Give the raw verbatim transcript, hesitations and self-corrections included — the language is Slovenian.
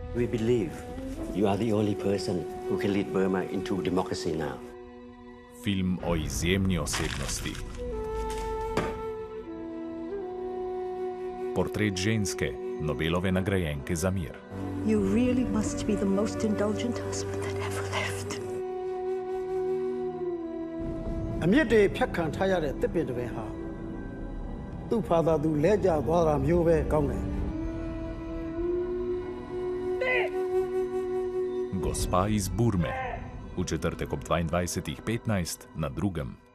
We believe you are the only person who can lead Burma into democracy now. Film o izjemni osebnosti. Portret ženske, Nobelove nagrajenke za mir. You really must be the most indulgent husband that ever lived. အမြင့်တွေဖြတ်ခံထားရတဲ့တစ်ပင်တစ်ပင်ဟာသူ့ဖာသာသူလဲကျသွားတာမျိုးပဲကောင်းတယ် Gospa iz Burme. V četrtek ob dvaindvajsetih petnajst na drugem.